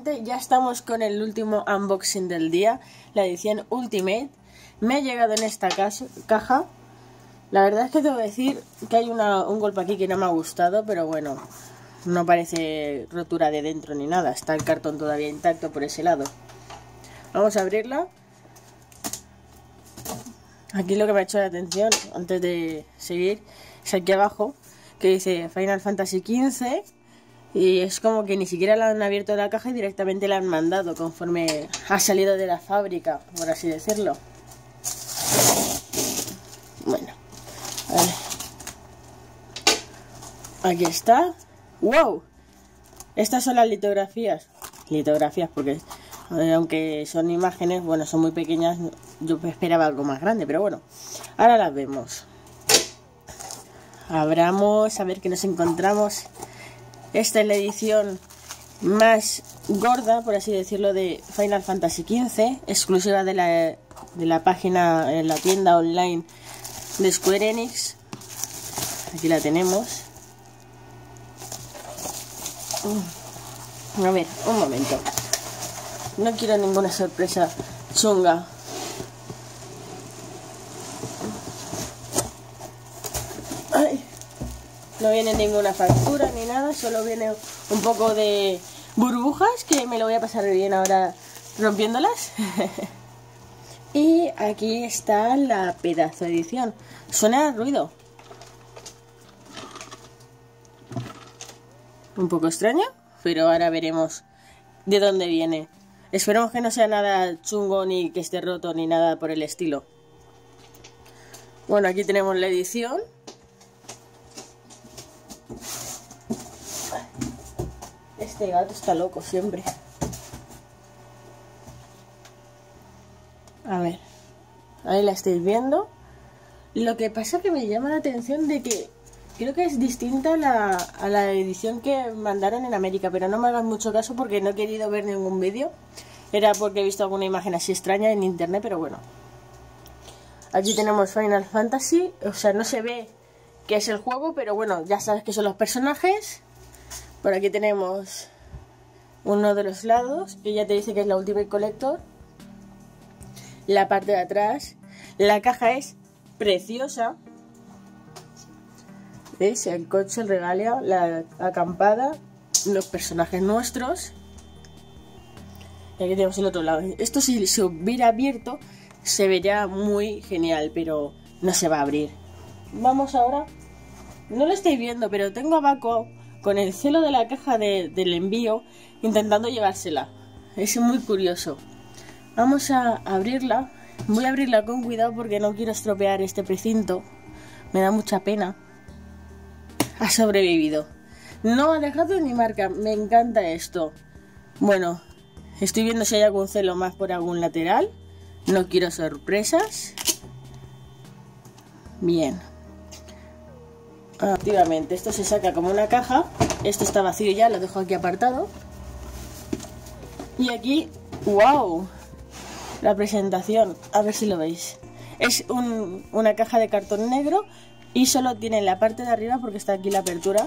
gente, ya estamos con el último unboxing del día, la edición Ultimate. Me ha llegado en esta caja. La verdad es que debo decir que hay un golpe aquí que no me ha gustado, pero bueno, no parece rotura de dentro ni nada. Está el cartón todavía intacto por ese lado. Vamos a abrirla. Aquí lo que me ha hecho la atención, antes de seguir, es aquí abajo, que dice Final Fantasy XV. Y es como que ni siquiera la han abierto la caja y directamente la han mandado conforme ha salido de la fábrica, por así decirlo. Bueno, a ver. Aquí está. ¡Wow! Estas son las litografías. Litografías porque aunque son imágenes, bueno, son muy pequeñas. Yo esperaba algo más grande, pero bueno. Ahora las vemos. Abramos a ver qué nos encontramos. Esta es la edición más gorda, por así decirlo, de Final Fantasy XV, exclusiva de la página, en la tienda online de Square Enix. Aquí la tenemos. A ver, un momento. No quiero ninguna sorpresa chunga. Ay. No viene ninguna factura ni nada, solo viene un poco de burbujas que me lo voy a pasar bien ahora rompiéndolas. Y aquí está la pedazo de edición. Suena a ruido. Un poco extraño, pero ahora veremos de dónde viene. Esperemos que no sea nada chungo ni que esté roto ni nada por el estilo. Bueno, aquí tenemos la edición. Este gato está loco siempre. A ver, ahí la estáis viendo. Lo que pasa que me llama la atención de que creo que es distinta a la edición que mandaron en América, pero no me hagan mucho caso porque no he querido ver ningún vídeo. Era porque he visto alguna imagen así extraña en internet, pero bueno. Aquí tenemos Final Fantasy, o sea, no se ve qué es el juego, pero bueno, ya sabes que son los personajes. Por aquí tenemos uno de los lados, que ya te dice que es la Ultimate Collector. La parte de atrás. La caja es preciosa. ¿Veis? El coche, el regalia, la acampada, los personajes nuestros. Y aquí tenemos el otro lado. Esto si se hubiera abierto se vería muy genial, pero no se va a abrir. Vamos ahora. No lo estáis viendo, pero tengo a Baco con el celo de la caja del envío intentando llevársela. Es muy curioso. Vamos a abrirla. Voy a abrirla con cuidado porque no quiero estropear este precinto. Me da mucha pena. Ha sobrevivido. No ha dejado ni marca. Me encanta esto. Bueno, estoy viendo si hay algún celo más por algún lateral. No quiero sorpresas. Bien. Activamente, esto se saca como una caja. Esto está vacío ya, lo dejo aquí apartado. Y aquí, wow, la presentación, a ver si lo veis. Es una caja de cartón negro y solo tiene la parte de arriba porque está aquí la apertura.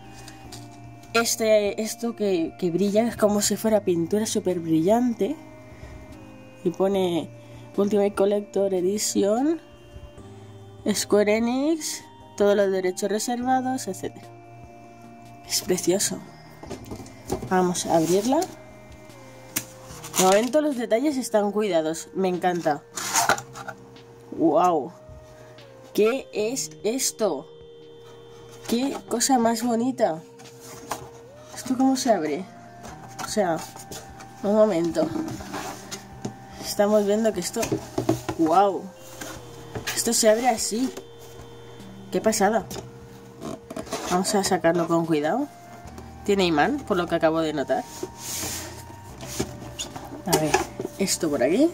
Esto que brilla es como si fuera pintura súper brillante. Y pone Ultimate Collector Edition, Square Enix, todos los derechos reservados, etc. Es precioso. Vamos a abrirla. De momento los detalles están cuidados. Me encanta. ¡Wow! ¿Qué es esto? ¡Qué cosa más bonita! ¿Esto cómo se abre? O sea, un momento. Estamos viendo que esto... ¡Wow! Esto se abre así. ¡Qué pasada! Vamos a sacarlo con cuidado. Tiene imán, por lo que acabo de notar. A ver, esto por aquí.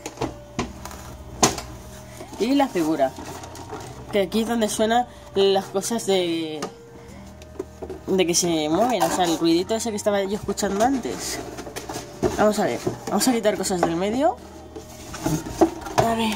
Y la figura. Que aquí es donde suenan las cosas de que se mueven. O sea, el ruidito ese que estaba yo escuchando antes. Vamos a ver. Vamos a quitar cosas del medio. A ver.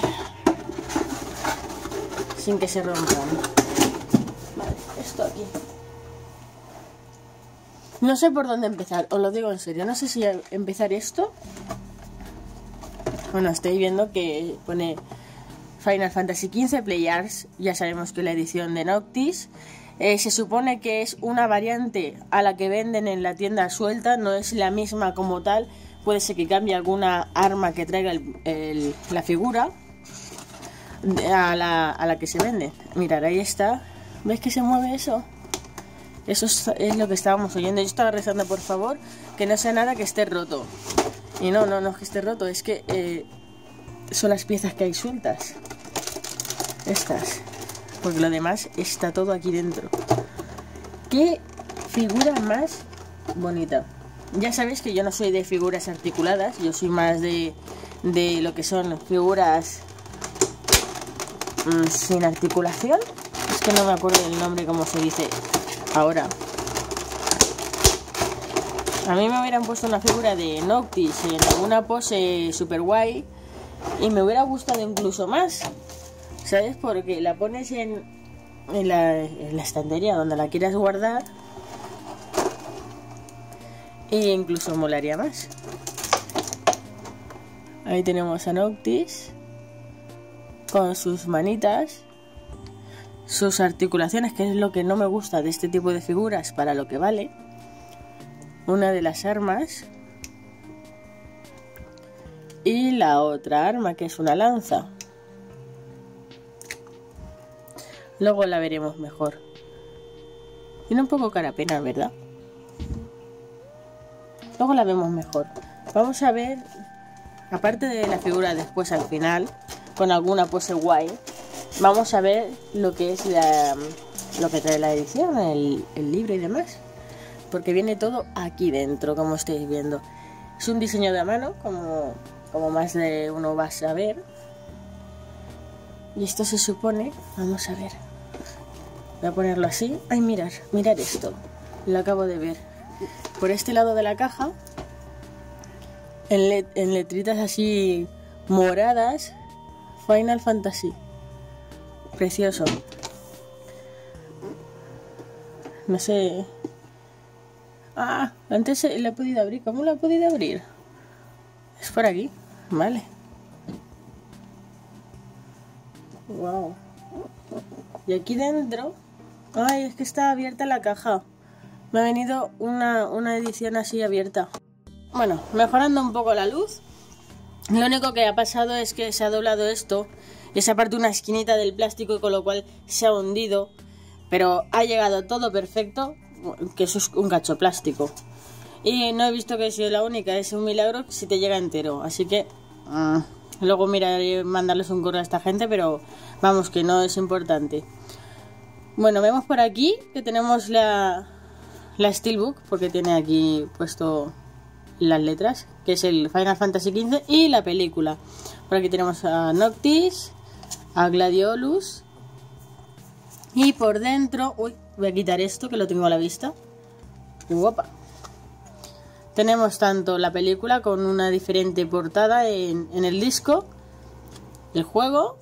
Sin que se rompan. Vale, esto aquí. No sé por dónde empezar, os lo digo en serio. No sé si empezar esto. Bueno, estoy viendo que pone Final Fantasy XV Players. Ya sabemos que la edición de Noctis se supone que es una variante a la que venden en la tienda suelta. No es la misma como tal. Puede ser que cambie alguna arma que traiga la figura a la que se vende. Mirad, ahí está. ¿Ves que se mueve eso? Eso es lo que estábamos oyendo. Yo estaba rezando, por favor, que no sea nada que esté roto. Y no es que esté roto, es que son las piezas que hay sueltas. Estas. Porque lo demás está todo aquí dentro. ¡Qué figura más bonita! Ya sabéis que yo no soy de figuras articuladas. Yo soy más de lo que son figuras sin articulación. Es que no me acuerdo del nombre, como se dice ahora. A mí me hubieran puesto una figura de Noctis en alguna pose super guay y me hubiera gustado incluso más, ¿sabes? Porque la pones en la estantería donde la quieras guardar e incluso molaría más. Ahí tenemos a Noctis con sus manitas, sus articulaciones, que es lo que no me gusta de este tipo de figuras para lo que vale. Una de las armas y la otra arma, que es una lanza. Luego la veremos mejor. Tiene un poco cara pena, ¿verdad? Luego la vemos mejor. Vamos a ver, aparte de la figura después al final, con alguna pose guay, vamos a ver lo que es lo que trae la edición, el libro y demás. Porque viene todo aquí dentro, como estáis viendo. Es un diseño de a mano, como más de uno va a saber. Y esto se supone, vamos a ver. Voy a ponerlo así. Ay, mirad esto. Lo acabo de ver. Por este lado de la caja, en letritas así moradas, Final Fantasy. Precioso. No sé. Ah, antes la he podido abrir. ¿Cómo la he podido abrir? Es por aquí. Vale. Wow. Y aquí dentro... Ay, es que está abierta la caja. Me ha venido una edición así abierta. Bueno, mejorando un poco la luz. Lo único que ha pasado es que se ha doblado esto. Y se ha partido una esquinita del plástico, con lo cual se ha hundido. Pero ha llegado todo perfecto. Que eso es un cacho plástico. Y no he visto que sea la única. Es un milagro si te llega entero. Así que luego miraré mandarles un correo a esta gente. Pero vamos, que no es importante. Bueno, vemos por aquí que tenemos la Steelbook, porque tiene aquí puesto las letras, que es el Final Fantasy XV y la película. Por aquí tenemos a Noctis, a Gladiolus, y por dentro, uy, voy a quitar esto que lo tengo a la vista. Guapa. Tenemos tanto la película con una diferente portada en el disco, el juego,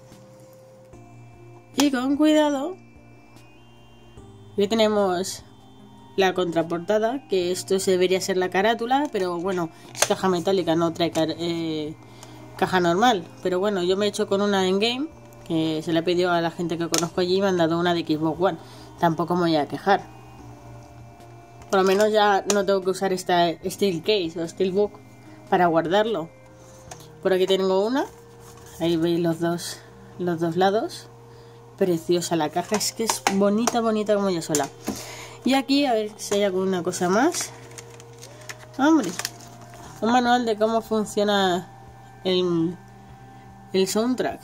y con cuidado, aquí tenemos la contraportada, que esto debería ser la carátula, pero bueno, es caja metálica, no trae caja normal. Pero bueno, yo me he hecho con una en game, que se la he pedido a la gente que conozco allí y me han dado una de Xbox One. Tampoco me voy a quejar. Por lo menos ya no tengo que usar esta Steel Case o Steelbook para guardarlo. Por aquí tengo una. Ahí veis los dos lados. Preciosa la caja, es que es bonita como yo sola. Y aquí a ver si hay alguna cosa más. Hombre, un manual de cómo funciona el soundtrack.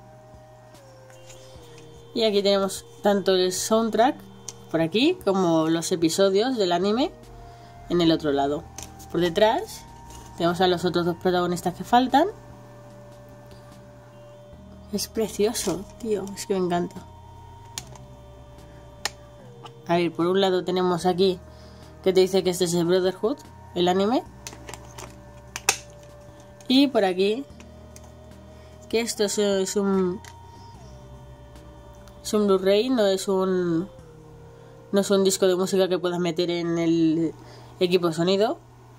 Y aquí tenemos tanto el soundtrack por aquí como los episodios del anime en el otro lado. Por detrás tenemos a los otros dos protagonistas que faltan. Es precioso, tío, es que me encanta. A ver, por un lado tenemos aquí que te dice que este es el Brotherhood, el anime. Y por aquí que esto es un Blu-ray, no No es un disco de música que puedas meter en el equipo de sonido.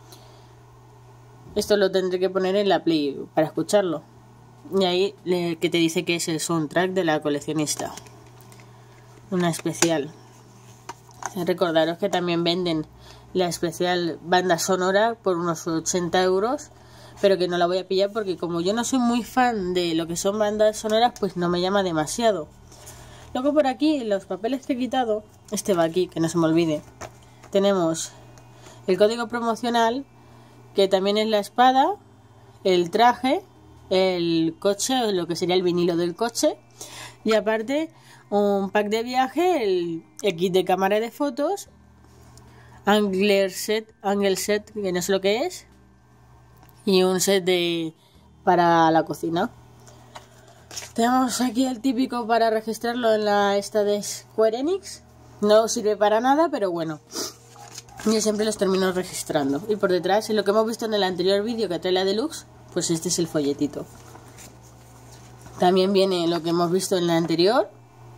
Esto lo tendré que poner en la Play para escucharlo. Y ahí que te dice que es el soundtrack de la coleccionista. Una especial. Recordaros que también venden la especial banda sonora por unos 80 euros. Pero que no la voy a pillar porque como yo no soy muy fan de lo que son bandas sonoras, pues no me llama demasiado. Luego por aquí, en los papeles que he quitado, este va aquí, que no se me olvide. Tenemos el código promocional, que también es la espada, el traje, el coche, lo que sería el vinilo del coche, y aparte un pack de viaje, el kit de cámara de fotos, angle set, que no sé lo que es, y un set para la cocina. Tenemos aquí el típico para registrarlo en la esta de Square Enix. No sirve para nada, pero bueno, yo siempre los termino registrando. Y por detrás, en lo que hemos visto en el anterior vídeo que trae la Deluxe, pues este es el folletito. También viene lo que hemos visto en la anterior,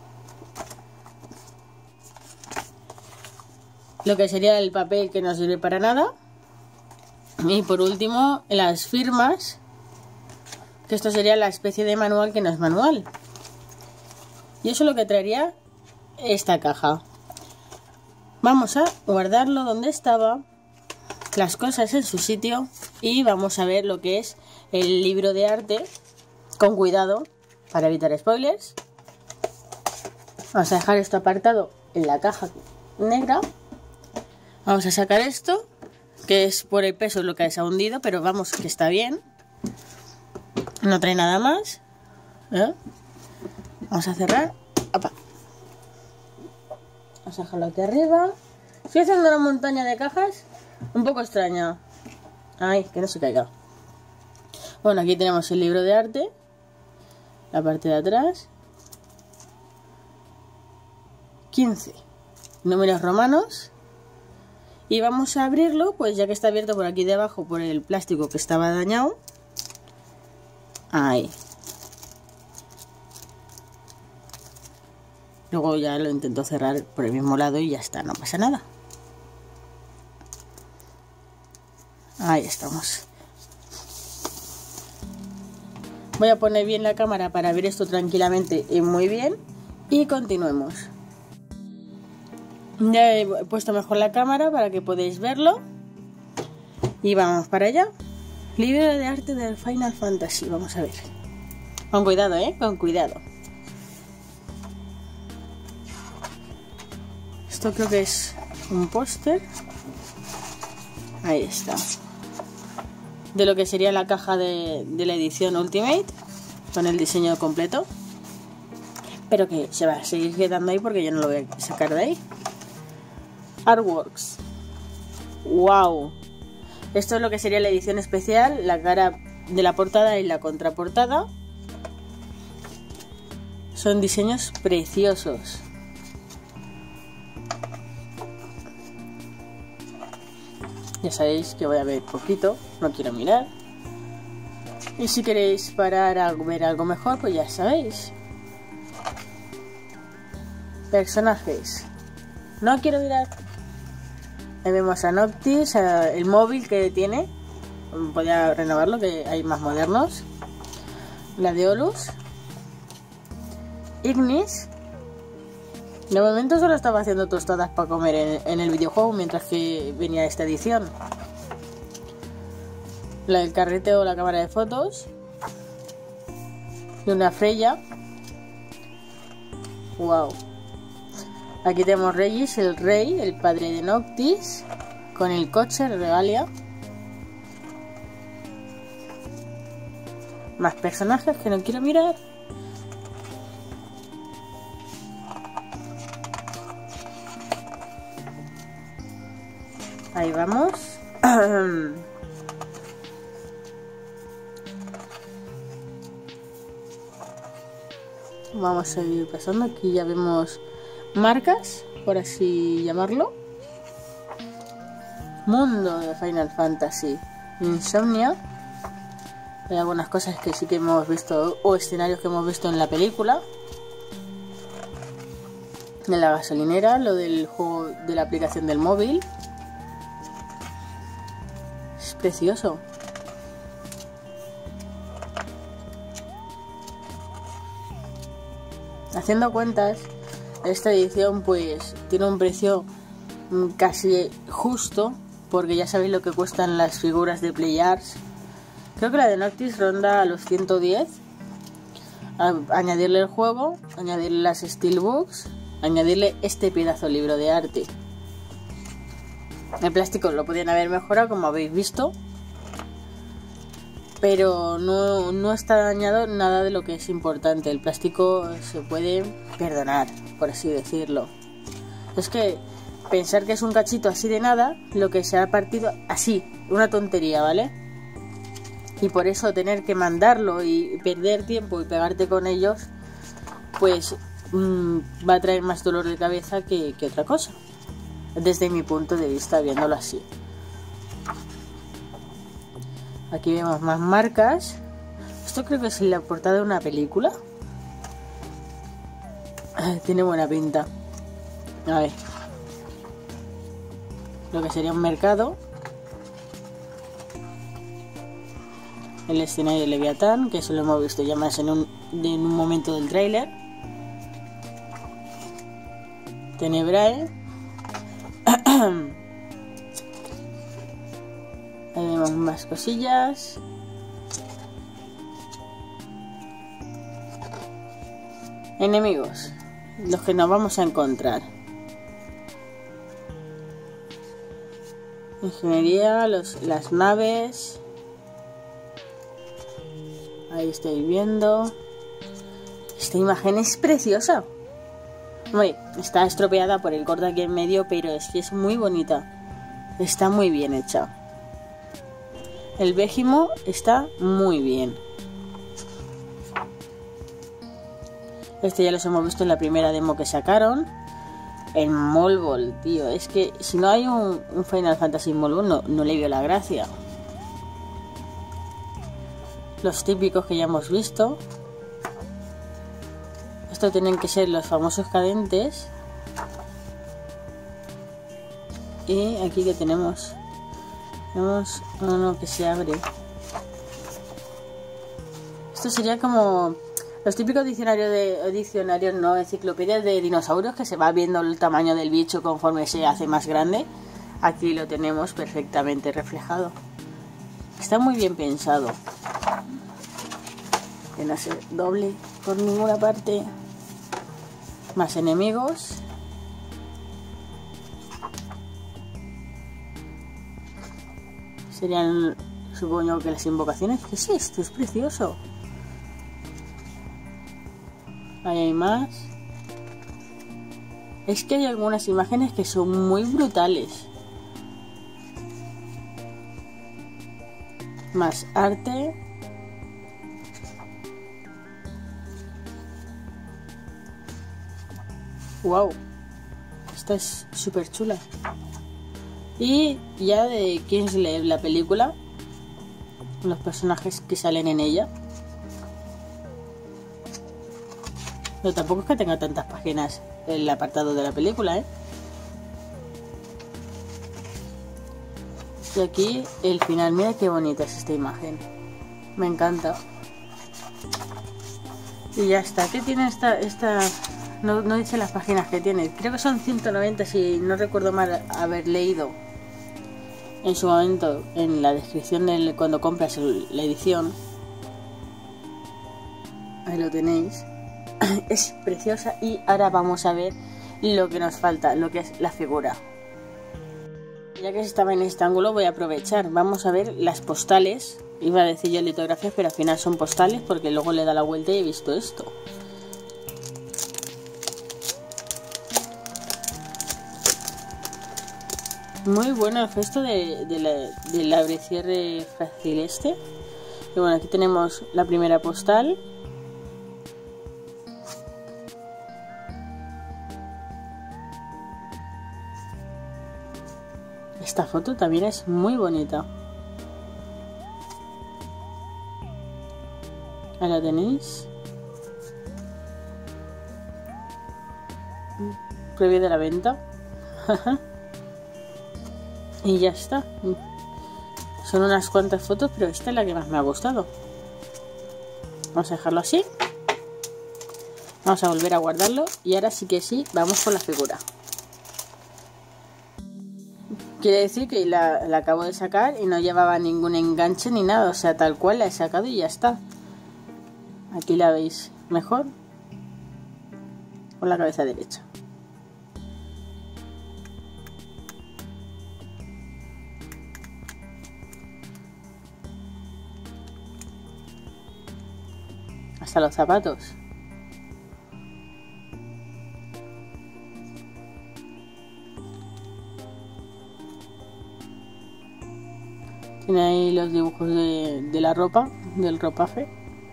lo que sería el papel que no sirve para nada. Y por último, las firmas, que esto sería la especie de manual que no es manual. Y eso es lo que traería esta caja. Vamos a guardarlo donde estaba, las cosas en su sitio, y vamos a ver lo que es el libro de arte, con cuidado, para evitar spoilers. Vamos a dejar esto apartado en la caja negra. Vamos a sacar esto, que es por el peso lo que se ha hundido, pero vamos, que está bien. No trae nada más. Vamos a cerrar. ¡Opa! Vamos a dejarlo aquí arriba. Estoy haciendo una montaña de cajas un poco extraña. Ay, que no se caiga. Bueno, aquí tenemos el libro de arte, la parte de atrás. 15 números romanos. Y vamos a abrirlo, pues ya que está abierto por aquí debajo por el plástico que estaba dañado. Ahí. Luego ya lo intento cerrar por el mismo lado y ya está, no pasa nada. Ahí estamos. Voy a poner bien la cámara para ver esto tranquilamente y muy bien. Y continuemos. Ya he puesto mejor la cámara para que podáis verlo. Y vamos para allá. Libro de arte del Final Fantasy. Vamos a ver. Con cuidado, con cuidado. Esto creo que es un póster. Ahí está. De lo que sería la caja de la edición Ultimate, con el diseño completo. Pero que se va a seguir quedando ahí porque yo no lo voy a sacar de ahí. Artworks. ¡Wow! Esto es lo que sería la edición especial, la cara de la portada y la contraportada. Son diseños preciosos. Ya sabéis que voy a ver poquito, no quiero mirar. Y si queréis parar a ver algo mejor, pues ya sabéis. Personajes. No quiero mirar. Ahí vemos a Noctis, el móvil que tiene. Voy a renovarlo, que hay más modernos. La de Olus. Ignis. De momento solo estaba haciendo tostadas para comer en el videojuego mientras que venía esta edición. La del carreteo, la cámara de fotos. Y una Freya. Wow. Aquí tenemos Regis, el rey, el padre de Noctis, con el coche, el Regalia. Más personajes que no quiero mirar. Ahí vamos. Vamos a ir pasando. Aquí ya vemos marcas, por así llamarlo. Mundo de Final Fantasy. Insomnia. Hay algunas cosas que sí que hemos visto, o escenarios que hemos visto en la película. de la gasolinera, lo del juego de la aplicación del móvil. Es precioso. Haciendo cuentas, esta edición pues tiene un precio casi justo, porque ya sabéis lo que cuestan las figuras de PlayArt. Creo que la de Noctis ronda a los 110. Añadirle el juego, añadirle las steelbooks, añadirle este pedazo libro de arte. El plástico lo podían haber mejorado, como habéis visto, pero no está dañado nada de lo que es importante. El plástico se puede perdonar, por así decirlo. Es que pensar que es un cachito así de nada, lo que se ha partido así, una tontería, ¿vale? Y por eso tener que mandarlo y perder tiempo y pegarte con ellos, pues va a traer más dolor de cabeza que otra cosa, desde mi punto de vista, viéndolo así. Aquí vemos más marcas. Esto creo que es la portada de una película. Tiene buena pinta. A ver, lo que sería un mercado. El escenario de Leviatán, que eso lo hemos visto ya más en un momento del tráiler. Tenebrae. Ahí vemos más cosillas. Enemigos, los que nos vamos a encontrar. Ingeniería, las naves. Ahí estáis viendo. Esta imagen es preciosa. Hombre, está estropeada por el corte aquí en medio, pero es que es muy bonita. Está muy bien hecha. El Vejimo está muy bien. Este ya los hemos visto en la primera demo que sacaron. El Molbol, tío. Es que si no hay un Final Fantasy Molbol, no le veo la gracia. Los típicos que ya hemos visto. Estos tienen que ser los famosos cadentes. Y aquí que tenemos uno que se abre. Esto sería como los típicos diccionarios, no, enciclopedias de dinosaurios, que se va viendo el tamaño del bicho conforme se hace más grande. Aquí lo tenemos perfectamente reflejado. Está muy bien pensado. Que no se doble por ninguna parte. Más enemigos. Serían, supongo que las invocaciones. ¿Qué es esto? Es precioso. Ahí hay más. Es que hay algunas imágenes que son muy brutales. Más arte. Wow, esta es súper chula. Y ya de Kingsglaive, la película, los personajes que salen en ella. Pero tampoco es que tenga tantas páginas el apartado de la película, ¿eh? Y aquí el final, mira qué bonita es esta imagen. Me encanta. Y ya está. ¿Qué tiene esta? No dice las páginas que tiene. Creo que son 190, si no recuerdo mal haber leído en su momento en la descripción de cuando compras la edición. Ahí lo tenéis. Es preciosa. Y ahora vamos a ver lo que nos falta, lo que es la figura. Ya que estaba en este ángulo, voy a aprovechar. Vamos a ver las postales. Iba a decir yo litografías, pero al final son postales, porque luego le da la vuelta y he visto esto. Muy bueno el gesto del abre-cierre fácil este. Y bueno, aquí tenemos la primera postal. Esta foto también es muy bonita. Ahí la tenéis. prohibida la venta. Y ya está. Son unas cuantas fotos, pero esta es la que más me ha gustado. Vamos a dejarlo así. Vamos a volver a guardarlo. Y ahora sí que sí, vamos con la figura. Quiere decir que la acabo de sacar y no llevaba ningún enganche ni nada. O sea, tal cual la he sacado y ya está. Aquí la veis mejor. Con la cabeza derecha. Hasta los zapatos. Tiene ahí los dibujos de la ropa, del ropaje.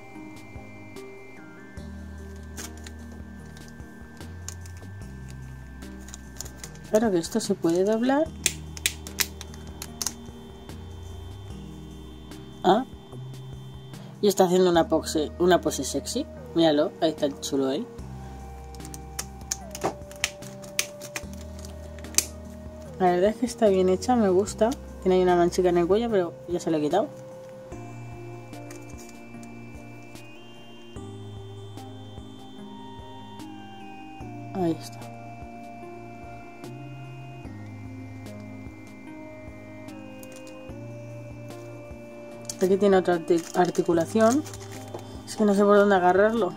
Claro que esto se puede doblar. Ah. Y está haciendo una pose sexy. Míralo, ahí está el chulo él. La verdad es que está bien hecha, me gusta. Tiene ahí una manchica en el cuello, pero ya se la he quitado. Ahí está. Aquí tiene otra articulación. Es que no sé por dónde agarrarlo.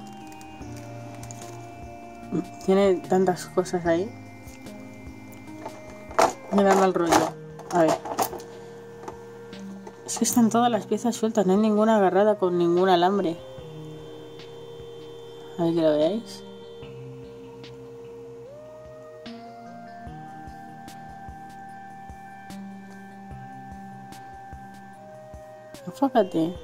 Tiene tantas cosas ahí. Me da mal rollo. A ver. Es que están todas las piezas sueltas. No hay ninguna agarrada con ningún alambre. A ver que lo veáis. Enfócate.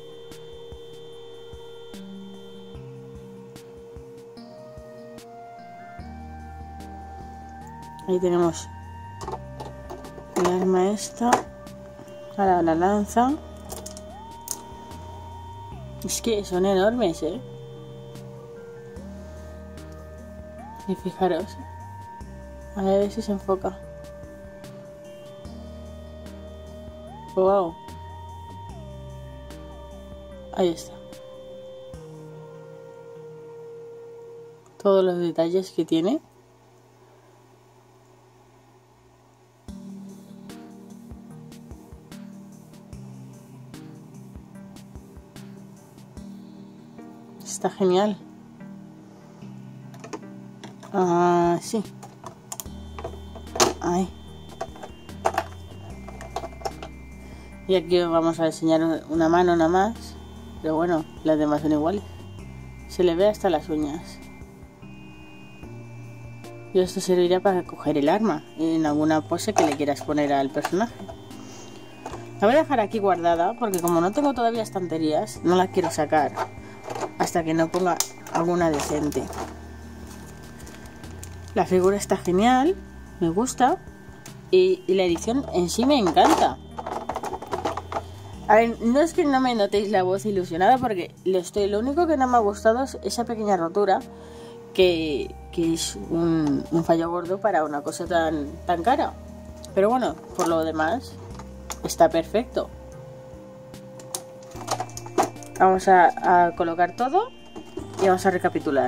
Ahí tenemos el arma esta. Ahora la lanza. Es que son enormes, ¿eh? Y fijaros. A ver si se enfoca. Wow. Ahí está. Todos los detalles que tiene. Está genial. Ah, sí. Ahí. Y aquí os vamos a enseñar una mano nada más. Pero bueno, las demás son iguales. Se le ve hasta las uñas. Y esto servirá para coger el arma en alguna pose que le quieras poner al personaje. La voy a dejar aquí guardada porque como no tengo todavía estanterías, no la quiero sacar hasta que no ponga alguna decente. La figura está genial, me gusta y la edición en sí me encanta. A ver, no es que no me notéis la voz ilusionada porque lo único que no me ha gustado es esa pequeña rotura que es un fallo gordo para una cosa tan cara. Pero bueno, por lo demás está perfecto. Vamos a colocar todo y vamos a recapitular.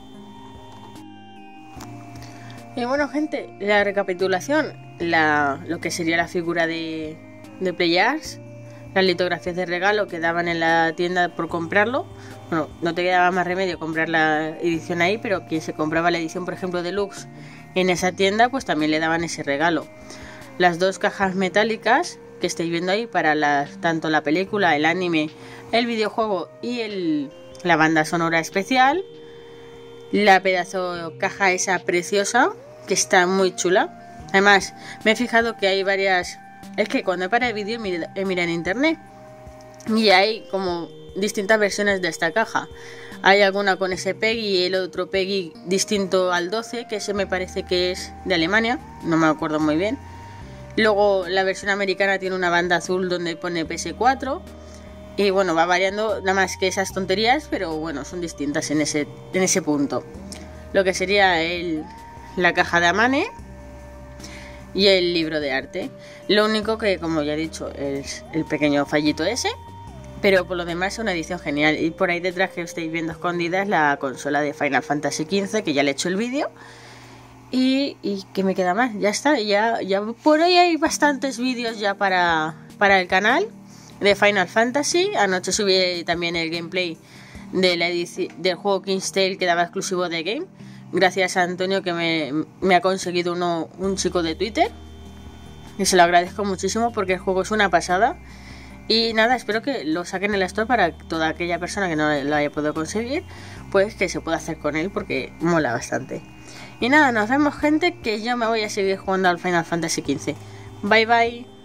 Y bueno, gente, la recapitulación, lo que sería la figura de Playars, las litografías de regalo que daban en la tienda por comprarlo. Bueno, no te quedaba más remedio comprar la edición ahí, pero quien se compraba la edición, por ejemplo, deluxe en esa tienda, pues también le daban ese regalo. Las dos cajas metálicas que estáis viendo ahí para tanto la película, el anime, el videojuego y la banda sonora especial. La pedazo caja esa preciosa, que está muy chula. Además, me he fijado que hay varias... Es que cuando he parado el vídeo he mirado en internet y hay como distintas versiones de esta caja. Hay alguna con ese PEGI y el otro PEGI distinto al 12, que ese me parece que es de Alemania, no me acuerdo muy bien. Luego la versión americana tiene una banda azul donde pone PS4 y bueno, va variando nada más que esas tonterías, pero bueno, son distintas en ese punto. Lo que sería la caja de Amane y el libro de arte. Lo único que, como ya he dicho, es el pequeño fallito ese, pero por lo demás es una edición genial. Y por ahí detrás que estáis viendo escondida es la consola de Final Fantasy XV, que ya le he hecho el vídeo. Y ¿qué me queda más? Ya está, ya por ahí hay bastantes vídeos ya para el canal de Final Fantasy. Anoche subí también el gameplay de la del juego King's Tale, que daba exclusivo de Game, gracias a Antonio, que me ha conseguido un chico de Twitter, y se lo agradezco muchísimo porque el juego es una pasada. Y nada, espero que lo saquen en la store para toda aquella persona que no lo haya podido conseguir, pues que se pueda hacer con él, porque mola bastante. Y nada, nos vemos, gente, que yo me voy a seguir jugando al Final Fantasy XV. Bye bye.